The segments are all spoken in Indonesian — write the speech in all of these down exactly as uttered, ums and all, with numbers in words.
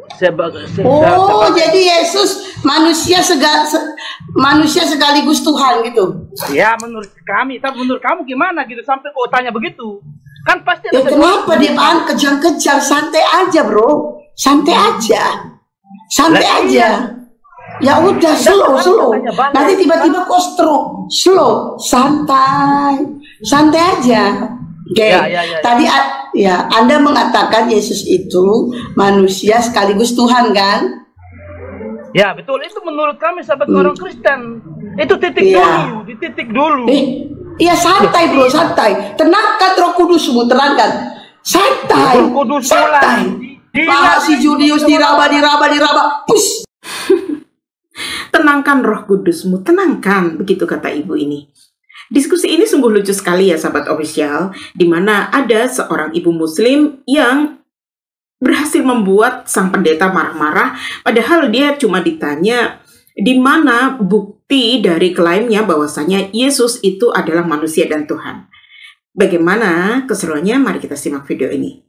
Sebagai se- Oh, sebagai jadi Yesus manusia sega, se- manusia sekaligus Tuhan gitu. ya menurut kami, tapi menurut kamu gimana gitu sampai kau tanya begitu? Kan pasti Ya ada sesuatu kenapa dia menurut pan kamu. kejang-kejang, santai aja bro, santai aja, santai Lah aja. iya, Ya udah slow sekarang slow. katanya banyak. Nanti tiba-tiba kok stroke, slow, santai, santai aja. Oke, Ya, ya, ya, ya. tadi a- ya Anda mengatakan Yesus itu manusia sekaligus Tuhan kan? Ya betul, itu menurut kami sahabat Hmm. orang Kristen. Itu titik Iya. dulu, di titik dulu. Eh, iya santai bro, santai. Tenangkan Roh Kudusmu, tenangkan. Santai, Roh Kudus santai. pulang. Pak si Julius diraba, diraba, diraba. Pus. Tenangkan Roh Kudusmu, tenangkan, begitu kata ibu ini. Diskusi ini sungguh lucu sekali ya sahabat official, di mana ada seorang ibu muslim yang berhasil membuat sang pendeta marah-marah, padahal dia cuma ditanya di mana bukti dari klaimnya bahwasanya Yesus itu adalah manusia dan Tuhan. Bagaimana keseruannya? Mari kita simak video ini.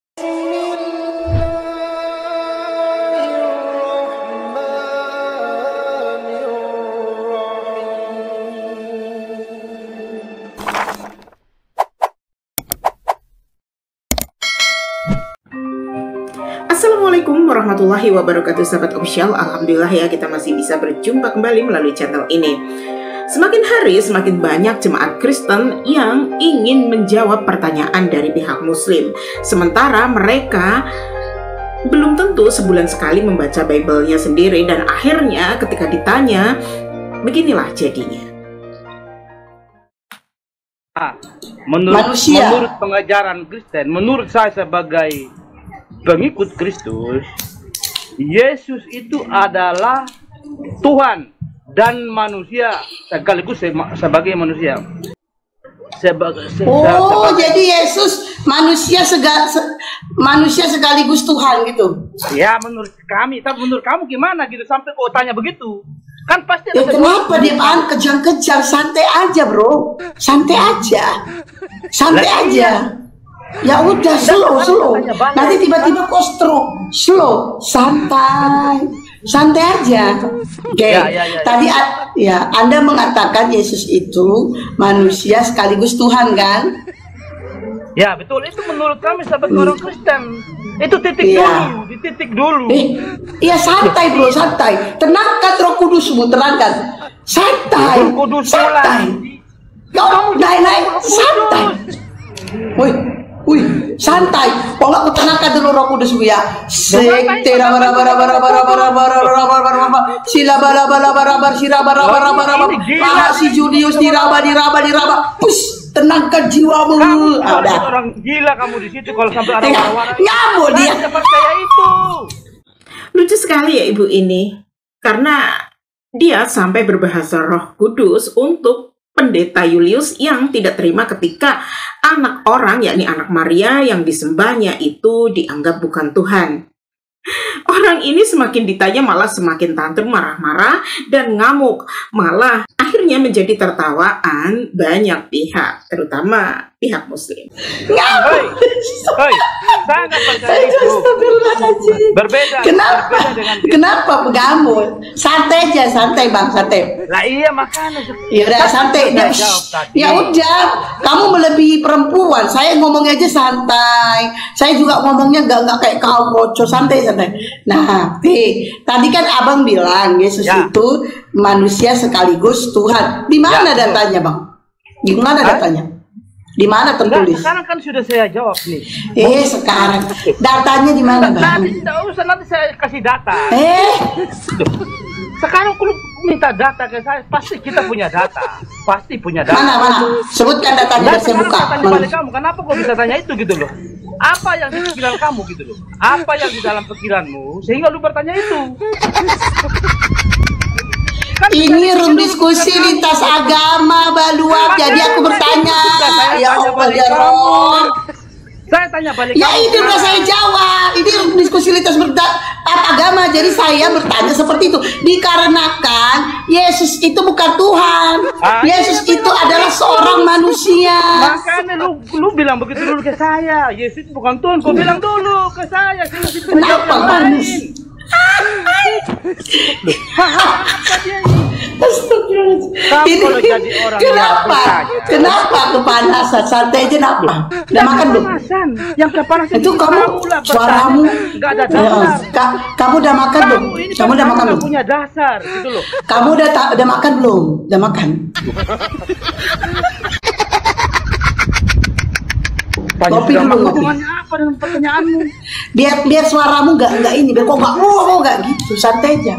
Assalamualaikum warahmatullahi wabarakatuh sahabat official. Alhamdulillah ya kita masih bisa berjumpa kembali melalui channel ini. Semakin hari semakin banyak jemaat Kristen yang ingin menjawab pertanyaan dari pihak Muslim, sementara mereka belum tentu sebulan sekali membaca Bible-nya sendiri, dan akhirnya ketika ditanya, beginilah jadinya. Ah, menurut Manusia. menurut pengajaran Kristen, menurut saya sebagai pengikut Kristus, Yesus itu adalah Tuhan dan manusia sekaligus sema- sebagai manusia. Sebagai se- Oh, sebagai jadi Yesus manusia sega, se- manusia sekaligus Tuhan gitu. ya menurut kami, tapi menurut kamu gimana gitu sampai kau tanya begitu? Kan pasti Ya ada sesuatu kenapa dia menurut pan kamu. kejang-kejang, santai aja bro, santai aja, santai Lah aja. iya, Ya udah slow sekarang slow. katanya banyak. Nanti tiba-tiba kok stroke, slow, santai, santai aja. Oke, Ya, ya, ya, ya. tadi a- ya Anda mengatakan Yesus itu manusia sekaligus Tuhan kan? Ya betul, itu menurut kami sahabat orang Kristen. Itu titik Iya. dulu, di titik dulu. Eh, iya santai bro, santai. Tenangkan Roh Kudusmu, tenangkan. Santai, Roh Kudus santai. pulang. Kamu naik-naik, santai. Woi, woi, santai. Kalau aku tenangkan dulu Roh Kudusmu ya. Sekte raba raba raba raba raba raba raba raba raba sila bala bala bala bala sila bala bala bala bala. Pak si Julius diraba diraba diraba. Pus, tenangkan jiwamu. Kamu Ah, udah. orang gila kamu di situ kalau sampai ada Tengah, warna-warna. nyambut dia. Saya percaya itu. Lucu sekali ya ibu ini, karena dia sampai berbahasa Roh Kudus untuk pendeta Julius yang tidak terima ketika anak orang, yakni anak Maria yang disembahnya itu dianggap bukan Tuhan. Orang ini semakin ditanya malah semakin tantrum, marah-marah, dan ngamuk. Malah akhirnya menjadi tertawaan banyak pihak, terutama pihak Muslim. Hei, hei, saya nggak percaya itu. Astagfirullahaladzim. Berbeda, Kenapa? berbeda dengan Kenapa kamu? Santai aja, santai bang, santai. Lah iya makanya. Ya udah Kan santai. sudah Nah, jawab shh. tadi. Ya udah, kamu melebihi perempuan. Saya ngomongnya aja santai. Saya juga ngomongnya nggak nggak kayak kau bocor, santai santai. Nah, P, tadi kan abang bilang Yesus Ya. itu manusia sekaligus Tuhan. Di mana Ya, betul. datanya bang? Di mana Hah? datanya? Di mana Enggak, tertulis? sekarang kan sudah saya jawab nih. Eh sekarang datanya di mana bang? Nanti tidak usah, nanti saya kasih data. Eh. Sekarang kalau minta data ke saya, pasti kita punya data. Pasti punya data. Mana mana? Sebutkan datanya Nah, biar saya sekarang buka. saya tanya Mana? balik kamu, kenapa kok bisa tanya itu gitu loh? Apa yang di pikiran kamu gitu loh? Apa yang di dalam pikiranmu sehingga lu bertanya itu? Kan Ini kita room dulu diskusi pikiran lintas kamu. agama Baluap. Jadi aku bertanya. Sudah saya Ya tanya Allah balik ya kamu. Rob. Saya tanya balik Ya kamu. itu udah saya jawab. Ini room diskusi lintas berda- agama. Jadi saya bertanya seperti itu. Dikarenakan Yesus itu bukan Tuhan. Ah, Yesus iya, itu benar. adalah seorang manusia. Makanya lu lu bilang begitu dulu ke saya. Yesus bukan Tuhan, kau bilang dulu ke saya. Saya kasih Kenapa penjelasan Bang? lain. Apa dia ini? Astagfirullahaladzim. Kamu Ini kalau jadi orang yang kenapa? bertanya. Kenapa kepanasan? Santai aja kenapa? Udah makan belum? Kepanasan. Yang kepanasan Itu kamu lah, suaramu bertanya. Nggak ada Ya, dasar. ka- kamu udah makan belum? Kamu ini Kamu udah makan nggak belum? punya dasar gitu loh. Kamu udah ta- udah makan belum? Udah makan. Tanya Kopi sudah dulu, makan, kopi. hubungannya apa dengan pertanyaanmu? Biar biar suaramu nggak nggak ini, biar kok nggak mau nggak gitu, santai aja.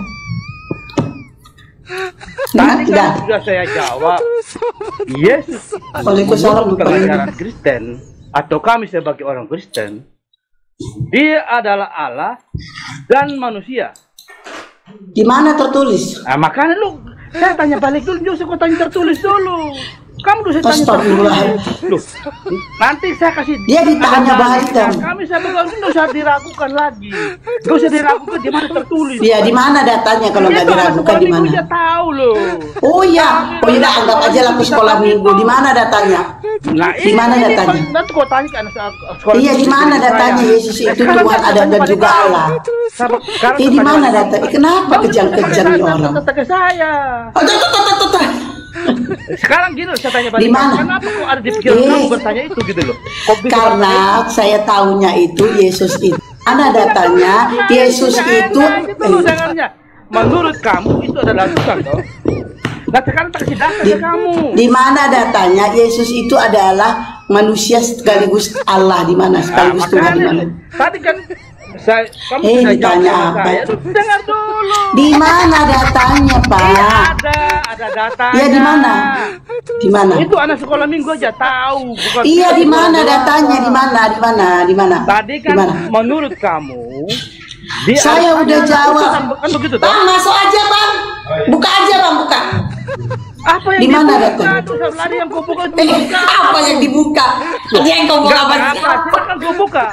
Nah, Tadi udah. kan sudah saya jawab. Yesus Waalaikumsalam, menurut lupa. pengajaran Kristen atau kami sebagai orang Kristen, dia adalah Allah dan manusia. Di mana tertulis? Nah, makanya lu, saya tanya balik dulu, Yusuf, kau tanya tertulis dulu. Kamu dulu saya tanya Astagfirullah. tertulis. Loh, nanti saya kasih. Dia ditanya ada balik dalilnya. dong. Kami saya bilang nggak usah diragukan lagi. Nggak usah diragukan di mana tertulis. Ya di mana datanya kalau nggak Itu anak diragukan sekolah di minggu mana? dia tahu loh. Oh iya, oh iya anggap aja lah ke sekolah minggu. Di mana datanya? Nah, Di mana ini datanya? Nanti kau tanya ke anak sekolah. Iya di minggu mana saya. datanya Yesus Nah, itu sekarang Tuhan saya ada tanya dan balik juga kau. Allah. Sabar, sekarang Eh di saya mana tanya balik datanya? kau. Kenapa Kamu kejam-kejam tanya nih saya, orang? tanya ke saya. Oh, tuh, tuh, tuh, tuh, tuh. Sekarang gini loh, saya tanya balik. Di mana? Kenapa kok ada di pikiran Eh. kamu bertanya itu gitu loh? Kok bisa Karena saya tahunya itu Yesus itu. Mana datanya Yesus itu? Itu loh dengarnya. Menurut kamu itu adalah Tuhan toh? Nah sekarang tak kasih data Di, ke kamu. di mana datanya Yesus itu adalah manusia sekaligus Allah di mana Nah, sekaligus Tuhan di makanya, mana? tadi kan saya, kamu Eh, sudah ditanya jawab sama apa? saya. Aduh, dengar dulu. Di mana datanya, Iya Pak? ada, ada datanya. Iya di mana? Di mana? Itu anak sekolah minggu aja tahu. Bukan Iya di mana bukan datanya? Di mana? Di mana? Di mana? Tadi Di kan mana? menurut kamu. dia Saya ada- udah ada jawab. utusan, Kan begitu toh? Bang, masuk aja, Bang. Buka aja, Bang, buka. Apa yang Di mana dibuka? datanya? Aduh, saya lari yang kau buka itu Eh, buka. apa yang dibuka? Yang kau Enggak buka apa? apa, silakan kau buka.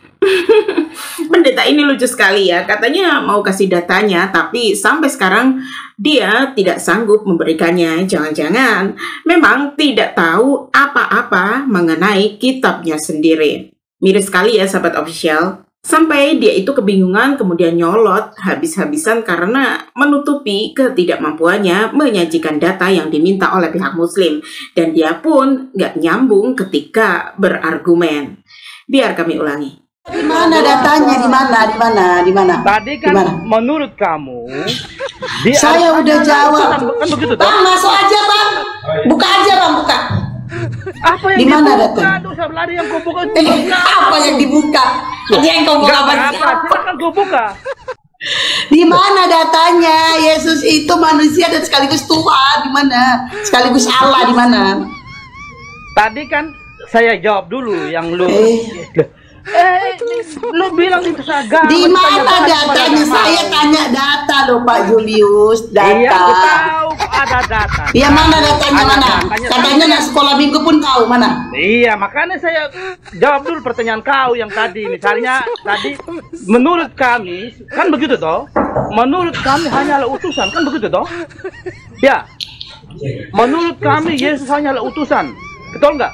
Pendeta ini lucu sekali ya, katanya mau kasih datanya, tapi sampai sekarang dia tidak sanggup memberikannya. Jangan-jangan memang tidak tahu apa-apa mengenai kitabnya sendiri. Miris sekali ya sahabat official. Sampai dia itu kebingungan kemudian nyolot habis-habisan karena menutupi ketidakmampuannya menyajikan data yang diminta oleh pihak muslim. Dan dia pun nggak nyambung ketika berargumen. Biar kami ulangi. Di mana datanya? Di mana? Di mana? Di mana? Tadi Di kan mana? menurut kamu. dia Saya ada- udah ada jawab. utusan, Kan begitu toh? Bang, masuk aja, Bang. Buka aja, Bang, buka. Apa yang Di mana dibuka? datanya? Aduh, saya lari yang kau buka itu Eh, buka. apa yang dibuka? Yang kau buka Enggak apa? apa, silakan kau buka. Di mana datanya? Yesus itu manusia dan sekaligus Tuhan. Di mana? Sekaligus Allah di mana? Tadi kan saya jawab dulu yang lu. Eh. Eh, lu bilang itu agama. Di mana ditanya balik datanya? kepada Saya agama. tanya data loh Pak Julius. Iya, aku Data. tahu ada data. Iya mana datanya Ada mana? datanya. Katanya nak sekolah minggu pun tahu mana? Iya, makanya saya jawab dulu pertanyaan kau yang tadi. Misalnya tadi menurut kami kan begitu toh? Menurut kami hanyalah utusan, kan begitu toh? Ya. Menurut kami Yesus hanyalah utusan. Betul nggak?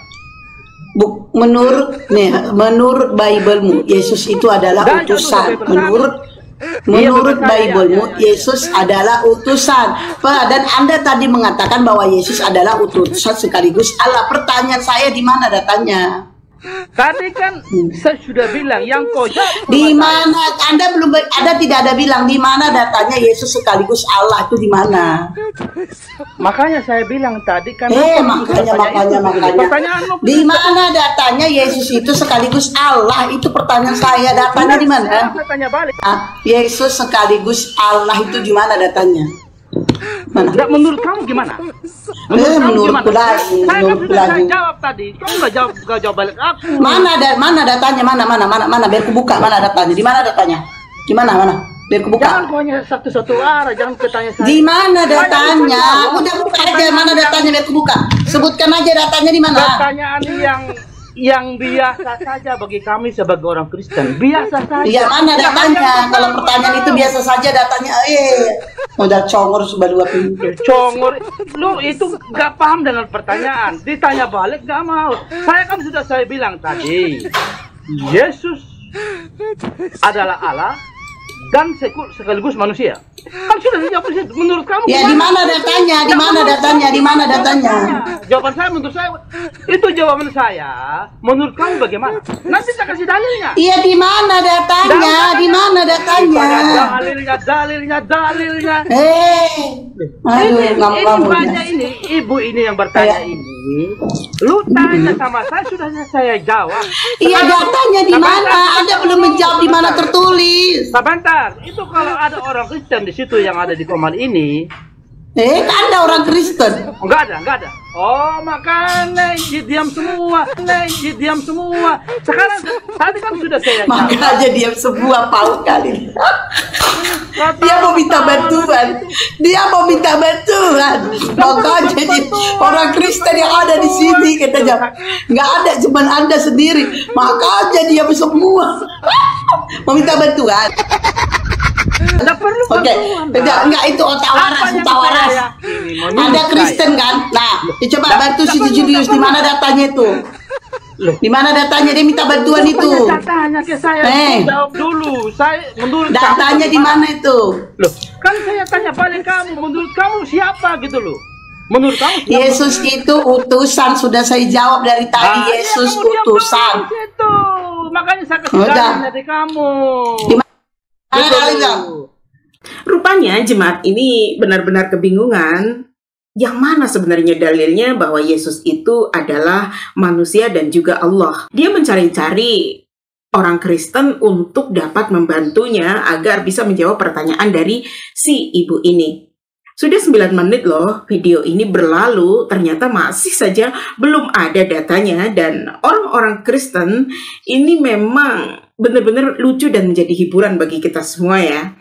Bu, menurut nih, menurut Bible-mu Yesus itu adalah Dan utusan. itu betul. Menurut Iya, menurut betul. Bible-mu Iya, iya, iya. Yesus adalah utusan. Pak, dan Anda tadi mengatakan bahwa Yesus adalah utusan sekaligus Allah. Pertanyaan saya di mana datanya? Tadi kan saya sudah bilang yang kau jawab. Di sama mana? Anda belum Anda tidak ada bilang di mana datanya Yesus sekaligus Allah itu di mana? saya. Makanya saya bilang tadi kan. Eh, apa makanya pertanyaan makanya itu? makanya. Pertanyaanmu Di mana datanya Yesus itu sekaligus Allah? Itu pertanyaan saya. Datanya di mana? Saya tanya balik. Ah, Yesus sekaligus Allah itu di mana datanya? Mana? Nggak, menurut kamu gimana? Eh, kamu menurutku gimana? lagi, Saya kan menurutku sudah saya lagi. jawab tadi. Kamu nggak jawab, nggak jawab balik aku. Mana ada mana datanya? Mana mana mana mana? Biar kubuka mana datanya? Di mana datanya? Di mana mana? Biar kubuka. Jangan kau hanya satu-satu arah, jangan ketanya saya. Di mana datanya? Banyak Udah buka aja mana datanya biar kubuka. Sebutkan aja datanya di mana. Pertanyaan yang yang biasa saja bagi kami sebagai orang Kristen. Biasa saja. Iya mana Jangan datanya? yang Kalau kau pertanyaan tahu. itu biasa saja datanya. Eh, modal congor sudah dua pintu. Congor, lu itu gak paham dengan pertanyaan. Ditanya balik gak mau. Saya kan sudah saya bilang tadi, Yesus adalah Allah dan sekaligus manusia. Kan sudah dijawab di situ. Menurut kamu? Ya di mana datanya? Di mana datanya? Di mana datanya? Jawaban saya menurut saya itu jawaban saya. Menurut kamu bagaimana? Nanti saya kasih dalilnya. Iya di mana datanya? Di mana datanya? Dalilnya, dalilnya, dalilnya. Eh, aduh, Ini, ini ngamuk-ngamuk. banyak ini, ibu ini yang bertanya Kayak- ini. Lu tanya sama saya, sudah saya jawab. Iya Sekarang- datanya di mana? Sebentar, Anda belum menjawab di mana tertulis. Sebentar, itu kalau ada orang Kristen di situ yang ada di Komal ini, Eh, Anda orang Kristen. enggak ada, enggak ada. Oh, makanya diam semua, Nenji diam semua. Sekarang tadi kan sudah saya Maka jawab. aja dia sebuah paut kali. Dia mau minta bantuan. Dia mau minta bantuan. Maka jadi orang Kristen yang ada di sini katanya nggak ada, cuman Anda sendiri. Maka aja dia semua mau minta bantuan. Enggak perlu Oke, bantuan, enggak, Mbak. enggak itu otak waras, Apa yang otak waras. saya yakini, menurut Anda saya. Kristen kan? Nah, ya coba Nggak- bantu si nggak perlu, Julius. nggak Di mana perlu. datanya itu? Loh, Di mana datanya? Dia minta bantuan itu. Rupanya datanya ke saya, Eh. jawab dulu. Saya menurut Datanya kamu di mana itu? Loh, kan saya tanya balik kamu, menurut kamu siapa gitu loh? Menurut kamu siapa? Yesus itu utusan, sudah saya jawab dari tadi. Ah, iya, Yesus kamu diam utusan. dulu di situ. Makanya saya kasih Udah. dalil dari kamu. Di mana Gitu. dalilnya? Rupanya jemaat ini benar-benar kebingungan. Yang mana sebenarnya dalilnya bahwa Yesus itu adalah manusia dan juga Allah. Dia mencari-cari orang Kristen untuk dapat membantunya agar bisa menjawab pertanyaan dari si ibu ini. Sudah sembilan menit loh video ini berlalu, ternyata masih saja belum ada datanya, dan orang-orang Kristen ini memang benar-benar lucu dan menjadi hiburan bagi kita semua ya.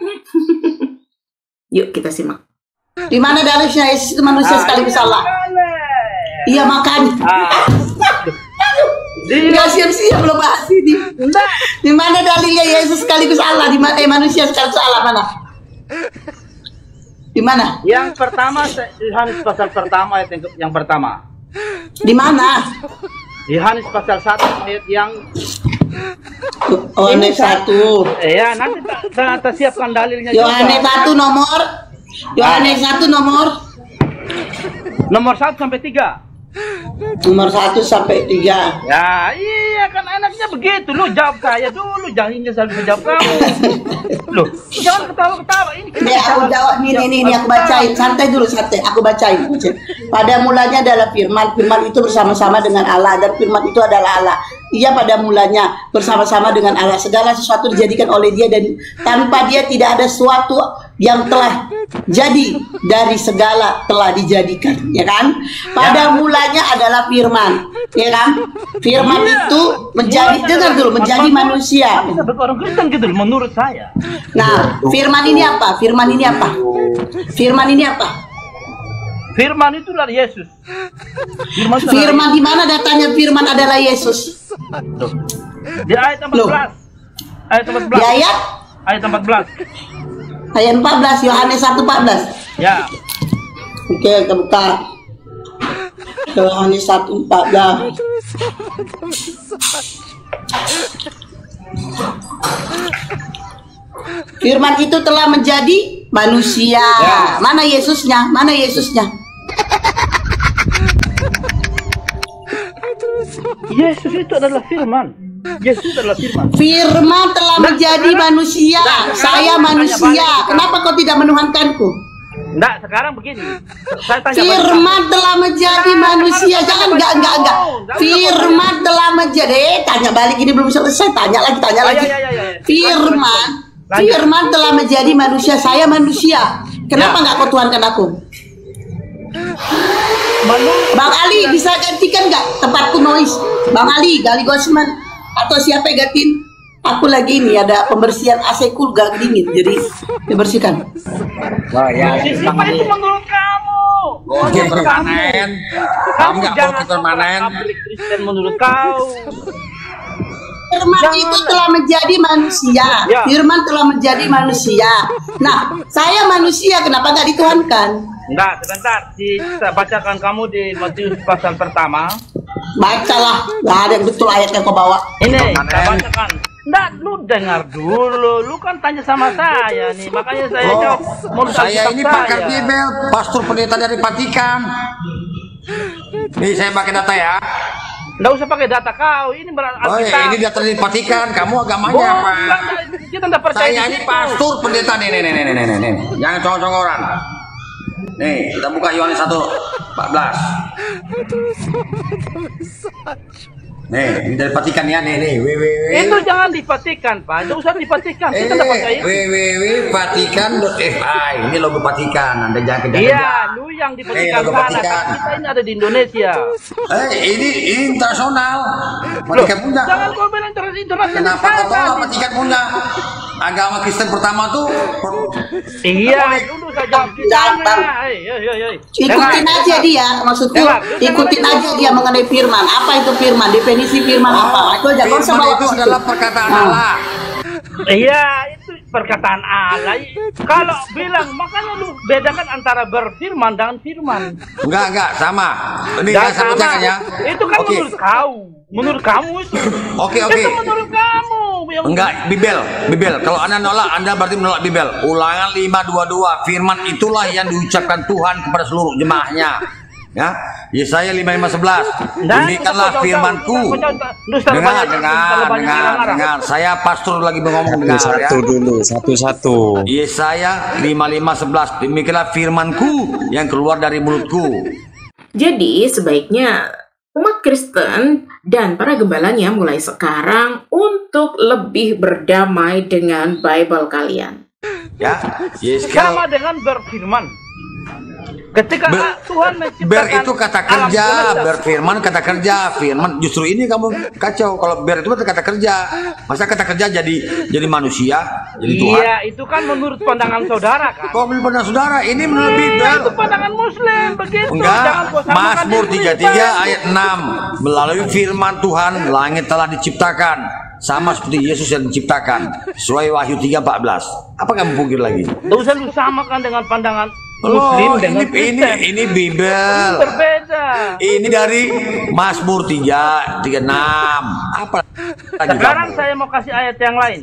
Yuk kita simak. Di mana dalilnya Yesus itu manusia sekali bersalah? Iya makanya. Ah. Di, Nggak siap-siap belum bahas ini. enggak. Di mana dalilnya Yesus sekaligus Allah? Di mana eh, manusia sekaligus Allah mana? Di mana? Yang pertama, Yohanes pasal pertama ayat yang, yang pertama. Di mana? Yohanes pasal satu ayat yang Yohanes satu. eh, ya nanti tak ta, ta siapkan dalilnya Yohanes juga. satu nomor. Yohanes satu nomor. Nomor satu sampai tiga. Nomor satu sampai tiga. Ya iya kan enaknya begitu. Lu jawab saya dulu, jangan ingin saya bisa jawab kamu. Loh, jangan ketawa-ketawa ini. Ini aku jawab nih, nih, nih, nih, aku bacain. Santai dulu, santai. Aku bacain. Pada mulanya adalah firman. Firman itu bersama-sama dengan Allah. Dan firman itu adalah Allah. Ia pada mulanya bersama-sama dengan Allah. Segala sesuatu dijadikan oleh dia. Dan tanpa dia tidak ada sesuatu yang telah jadi. Dari segala telah dijadikan. Ya kan? Pada mulanya adalah firman. Ya kan? Firman itu menjadi, dengar dulu, menjadi manusia. Bisa orang Kristen gitu loh, menurut saya. Nah, firman ini apa? Firman ini apa? Firman ini apa? Firman itu adalah Yesus. Firman, itu adalah Firman di mana datanya firman adalah Yesus? Yesus. Di ayat empat belas. Ayat empat Di belas. ayat Ayat empat belas. ayat empat belas, Yohanes satu empat belas. Ya. Oke, kita buka. Yohanes satu empat belas. Firman itu telah menjadi manusia. Ya. Mana Yesusnya? Mana Yesusnya? Yesus itu adalah firman. Yesus adalah firman. Firman telah menjadi manusia. Saya manusia. Kenapa kau tidak menuhankanku? Enggak, sekarang begini. Saya tanya balik Firman telah menjadi manusia. Jangan enggak enggak enggak. Firman telah menjadi. Eh, tanya balik ini belum selesai. Tanya lagi, tanya kamu. lagi. Ya, ya, ya, ya. Firman, Lanjut. Firman telah menjadi manusia. Saya manusia. Kenapa Ya. enggak kau tuhankan aku? Menurut Bang Ali bisa gantikan enggak tempatku noise? Bang Ali, Gali Gosman atau siapa yang gantiin? Aku lagi ini ada pembersihan A C ku gak dingin, jadi dibersihkan. Wah ya, siapa itu menurut kamu? Oke, permanen. Kamu nggak mau jangan permanen. Katolik Kristen menurut kau. Firman Jangan. itu telah menjadi manusia. Ya. Firman telah menjadi manusia. Nah, saya manusia, kenapa nggak dituhankan? Enggak, sebentar. Di, saya bacakan kamu di Matius pasal pertama. Bacalah, nggak ada yang betul ayat yang kau bawa. Ini, saya Permanen. bacakan. Nggak, lu dengar dulu. Lu kan tanya sama saya nih, makanya saya Oh, jawab. Menurut saya Alkitab ini pakar saya. Bible, pastor pendeta dari Vatikan. Nih saya pakai data ya. Nggak usah pakai data kau. Ini berarti Oh, Alkitab. ini data dari Vatikan. Kamu agamanya Oh, apa? enggak, kita nggak percaya Saya di ini situ. pastor pendeta nih, nih, nih, nih, nih, nih, nih. Jangan congong-conggoran. Nih, kita buka Yohanes satu empat belas. Nih, ini dari Vatikan ya, nih, nih, www. Itu jangan dipatikan, Pak. Nggak usah dipatikan. Eh, Kita nggak percaya. www vatikan dot f i. Ini logo Vatikan. Anda jangan kejar. Iya, lu yang di Vatikan logo sana. Vatikan. Kita ini ada di Indonesia. Eh, ini ini internasional. Vatikan punya. Jangan kau bilang terus internasional. Kenapa kau tolak Vatikan punya? Agama Kristen pertama tuh. Iya, dulu saya jawab di Jangan, Bang. sana. Hei, hei, hei, hei. Ikutin Dengar. aja dia, maksudku Dengar. ikutin aja dia mengenai firman. Apa itu firman? Definisi firman apa? Itu aja. Kau usah Firman bawa itu ke situ. adalah perkataan Ah. Allah. Iya, itu perkataan Allah. Kalau bilang, makanya lu bedakan antara berfirman dengan firman. Enggak, enggak, sama. Ini Dan saya bacakan ya. Itu kan Oke. menurut kau. Menurut kamu itu. Oke, oke. Itu menurut kamu. Yang- Enggak, Bibel, Bibel. Kalau Anda nolak, Anda berarti menolak Bibel. Ulangan lima dua dua. Firman itulah yang diucapkan Tuhan kepada seluruh jemaahnya. Ya, Yesaya lima lima sebelas. Dan Demikianlah itu kau firmanku. jauh-jauh. Kau jauh- lu terlalu Dengar, banyak- dengar, terlalu banyak dengar, ngarang-ngarang. dengar. Saya pastor lagi ngomong dengar ya. Satu dulu, satu-satu. Yesaya lima lima sebelas. Demikianlah firmanku yang keluar dari mulutku. Jadi sebaiknya umat Kristen dan para gembalanya mulai sekarang untuk lebih berdamai dengan Bible kalian. Ya, yes, Sama dengan berfirman. Ketika Ber- Tuhan menciptakan Ber itu kata alam kerja, semesta. berfirman kata kerja, firman justru ini kamu kacau. Kalau ber itu kata kerja, masa kata kerja jadi jadi manusia, jadi Tuhan. Iya, itu kan menurut pandangan saudara kan. Kok menurut pandangan saudara ini menurut Bibel? Iya, itu pandangan Muslim begitu. Enggak, Jangan kau samakan Mazmur dengan tiga puluh tiga Kristen. ayat enam. Melalui firman Tuhan langit telah diciptakan sama seperti Yesus yang diciptakan. Sesuai Wahyu tiga empat belas. Apa kamu pikir lagi? Nggak usah lu samakan dengan pandangan Muslim Oh, dengan ini ini Kristen. ini Bibel. Berbeda. Ini dari Mazmur tiga tiga enam. Apa lagi Sekarang kamu? saya mau kasih ayat yang lain.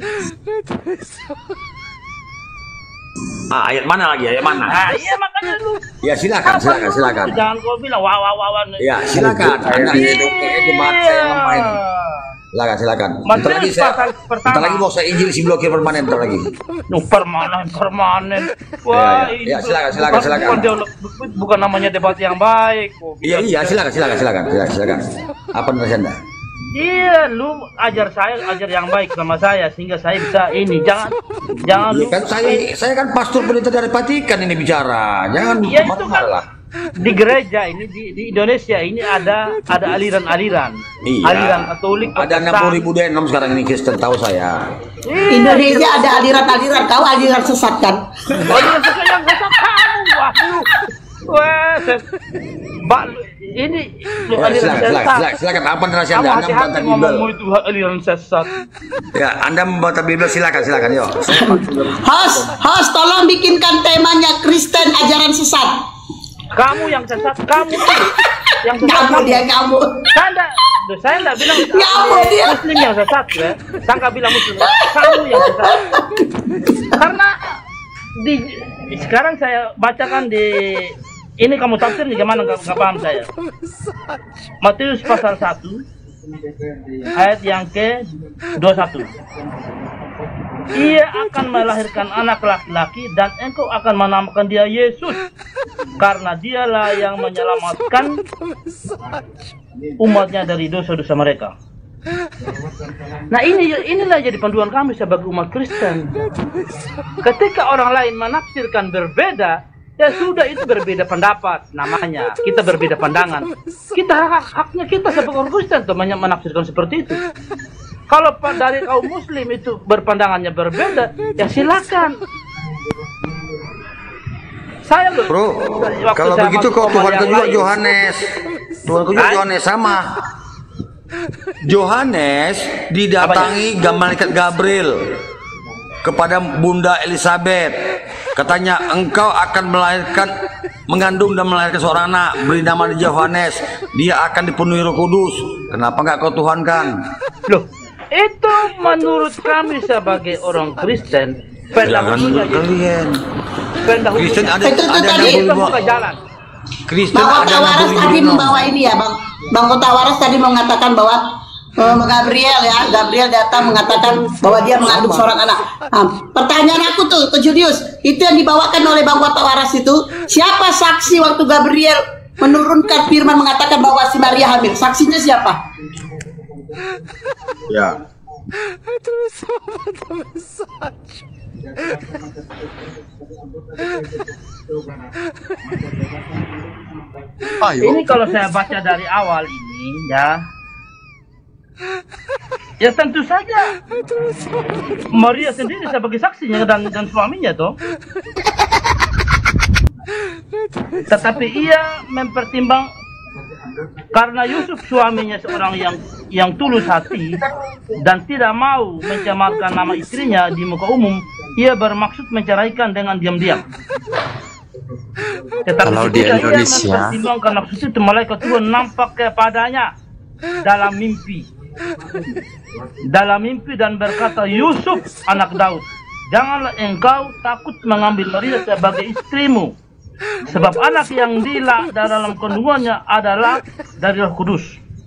Ah, ayat mana lagi? Ayat mana? Nah, iya makanya lu. Ya silakan, Apa silakan, lu? silakan. Jangan kau bilang wah wah wah. wah. Ya silakan. Anda Iya. itu jemaat saya ngapain? Silakan, silakan. Bentar Matius lagi saya, pasal pertama. bentar lagi mau saya injil si blokir permanen bentar lagi. Nu permanen permanen. Wah, Ya, ya. ini Ya, silakan, silakan, bukan, silakan. Bukan, dialog- bukan namanya debat yang baik. kok. Iya, iya, silakan, silakan, silakan, silakan, silakan. Apa menurut Anda? Iya, lu ajar saya, ajar yang baik sama saya sehingga saya bisa ini. Jangan, jangan Iya lu. kan saya, saya kan pastor pendeta dari Vatikan ini bicara. Jangan Ya itu kan marah-marah lah. di gereja ini di, di Indonesia ini ada ada aliran-aliran, Iya. aliran Katolik. Ada enam puluh ribu denom sekarang ini Kristen, tahu saya. Indonesia ada aliran-aliran. Tahu aliran sesat kan? Aliran sesat yang sesat kamu, wah lu. Wah, ses- Mbak, lu- ini lu Ya, aliran silakan, silakan, sesat. silakan, silakan. Apa narasi Kamu Anda? Anda hati-hati membantah Bibel. ngomongmu itu aliran sesat. Ya, Anda membantah Bibel, silakan, silakan, yuk. Host, host, tolong bikinkan temanya Kristen ajaran sesat. Kamu yang sesat, kamu yang sesat. Kamu dia kamu. Saya enggak, Duh, saya enggak bilang Kamu dia. Muslim yang sesat ya. Sangka bilang Muslim. Kamu yang sesat. Karena di sekarang saya bacakan di ini kamu tafsir nih gimana nggak nggak paham saya. Matius pasal satu ayat yang ke dua puluh satu. Ia akan melahirkan anak laki-laki dan engkau akan menamakan dia Yesus karena dialah yang menyelamatkan umatnya dari dosa-dosa mereka. Nah ini inilah jadi panduan kami sebagai umat Kristen. Ketika orang lain menafsirkan berbeda, ya sudah itu berbeda pendapat namanya. Kita berbeda pandangan. Kita hak haknya kita sebagai orang Kristen tuh menafsirkan seperti itu. Kalau dari kaum Muslim itu berpandangannya berbeda, ya silakan. Saya loh. Bro, waktu kalau saya begitu masuk kok komar Tuhanku yang juga lain, Yohanes. Tuhanku juga Hah? Yohanes sama. Yohanes didatangi malaikat Gabriel kepada Bunda Elizabeth. Katanya engkau akan melahirkan, mengandung dan melahirkan seorang anak, beri nama dia Yohanes. Dia akan dipenuhi Roh Kudus. Kenapa enggak kau tuhankan? Loh, Itu menurut kami sebagai orang Kristen, Jangan menurut kalian. Kristen ada Itu tuh ada tadi. yang Kita bawa buka jalan. Kristen Bang ada Kota yang Waras tadi bawa membawa ini ya Bang. Bang Kota Waras tadi mengatakan bahwa uh, Gabriel ya, Gabriel datang mengatakan bahwa dia mengandung seorang anak. Nah, pertanyaan aku tuh ke Julius, itu yang dibawakan oleh Bang Kota Waras itu, siapa saksi waktu Gabriel menurunkan firman mengatakan bahwa si Maria hamil? Saksinya siapa? Ya. Ini kalau saya baca dari awal ini ya, ya tentu saja Maria sendiri sebagai saksinya dan dan suaminya toh. Tetapi ia mempertimbang karena Yusuf suaminya seorang yang yang tulus hati dan tidak mau mencemarkan nama istrinya di muka umum, ia bermaksud menceraikan dengan diam-diam. Tetapi Kalau di ketika ia Indonesia, mempertimbangkan nafsu itu, malaikat Tuhan nampak kepadanya dalam mimpi. Dalam mimpi dan berkata, Yusuf anak Daud, janganlah engkau takut mengambil Maria sebagai istrimu, sebab anak yang dilahirkan dalam kandungannya adalah dari Roh Kudus.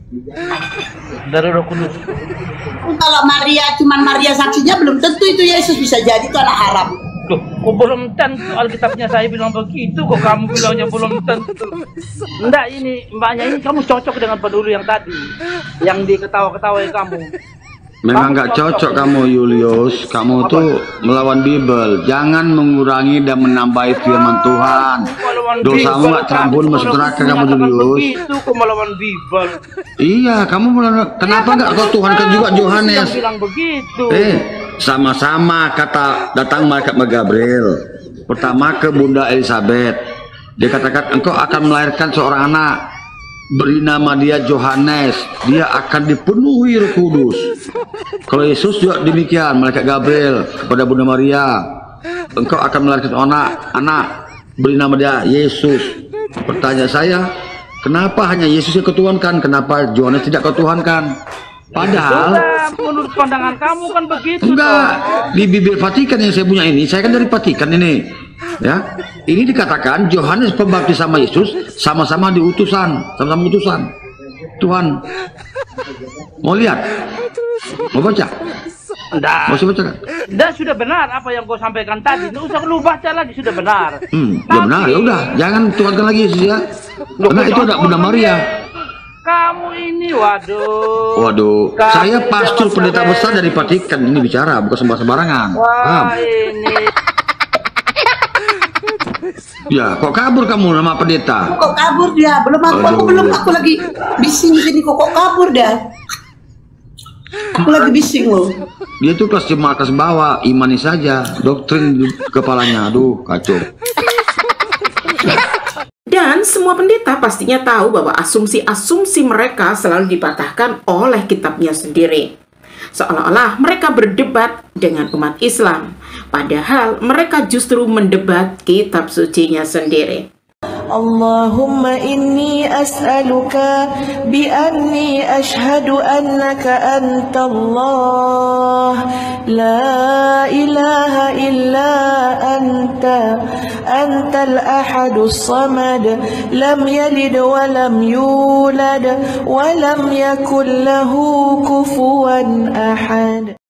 Dari Roh Kudus. Kalau Maria cuman Maria saksinya belum tentu itu Yesus, bisa jadi itu anak haram. Loh, kok belum tentu Alkitabnya saya bilang begitu, kok kamu bilangnya belum tentu? Enggak, ini mbaknya ini kamu cocok dengan peduli yang tadi, yang diketawa-ketawai kamu. Memang nggak cocok kamu Julius, kamu tuh melawan Bible. Jangan mengurangi dan menambahi firman Tuhan. Dosamu nggak terampun masuk neraka kamu Julius. Itu kok melawan Bible. Iya, kamu melawan. Kenapa nggak kau Tuhan kan juga Yohanes? Bilang begitu. Eh, sama-sama kata datang malaikat Gabriel. Pertama ke Bunda Elizabeth. Dia katakan engkau akan melahirkan seorang anak. Beri nama dia Yohanes, dia akan dipenuhi Roh Kudus. Kalau Yesus juga demikian, malaikat Gabriel kepada Bunda Maria, engkau akan melahirkan anak, anak, beri nama dia Yesus. Pertanyaan saya, kenapa hanya Yesus yang ketuhankan? Kenapa Yohanes tidak ketuhankan? Padahal Sudah, menurut pandangan kamu kan begitu. enggak, toh. di Bibir Vatikan yang saya punya ini, saya kan dari Vatikan ini. Ya, ini dikatakan Yohanes Pembaptis sama Yesus sama-sama diutusan, sama-sama utusan Tuhan. Mau lihat? Mau baca? Enggak. Mau saya baca kan? Dan sudah benar apa yang kau sampaikan tadi. Nggak usah lu baca lagi, sudah benar. Hmm, ya benar, ya udah, jangan tuhankan lagi Yesus ya. Karena itu ada Bunda Maria. Kamu ini, waduh. Waduh, Kamu saya ini pastor jangan pendeta sampai- besar dari Vatikan ini bicara, bukan sembarang-sembarangan. Paham? Wah, ini. Ya, kok kabur kamu nama pendeta? Kok kabur dia? Belum aku, aku Aduh. belum aku lagi bising sini kok kok kabur dia. Aku lagi bising loh. Dia tuh kelas jemaat kelas bawah, imani saja, doktrin di kepalanya, aduh kacau. Dan semua pendeta pastinya tahu bahwa asumsi-asumsi mereka selalu dipatahkan oleh kitabnya sendiri. Seolah-olah mereka berdebat dengan umat Islam, padahal mereka justru mendebat kitab sucinya sendiri. Allahumma inni as'aluka bi anni ashhadu annaka anta Allah la ilaha illa anta antal ahadus samad lam yalid wa lam yulad wa lam yakul lahu kufuwan ahad.